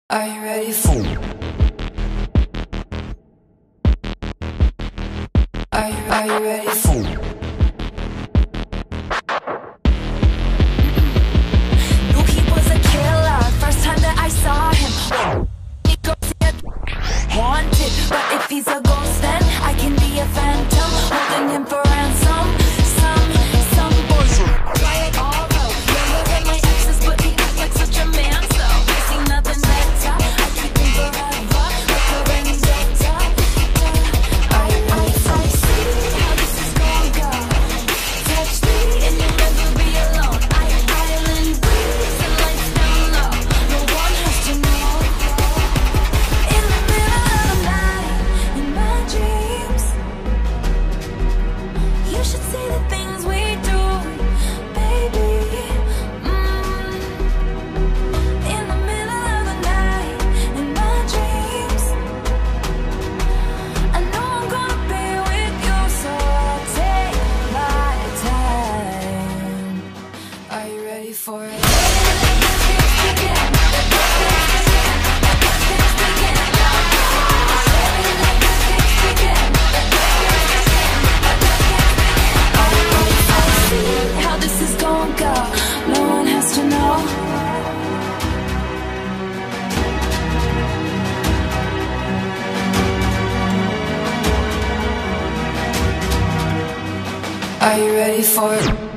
Are you ready for? Are you ready for? Knew he was a killer. First time that I saw him, he goes haunted. But if he's a ghost, then I can be a phantom, holding him for ransom. Some boys try it all out. Younger than my exes, but he acts like such a man. So I see nothing better. I keep him forever, like a vendetta. I see how this is gonna go. Touch me and you'll never be alone. Island breeze and lights down low. No one has to know. In the middle of the night, in my dreams, you should see the things we do, baby. In the middle of the night, in my dreams, I know I'm gonna be with you, so I'll take my time. Are you ready for it? How this is gonna go, no one has to know. Are you ready for it?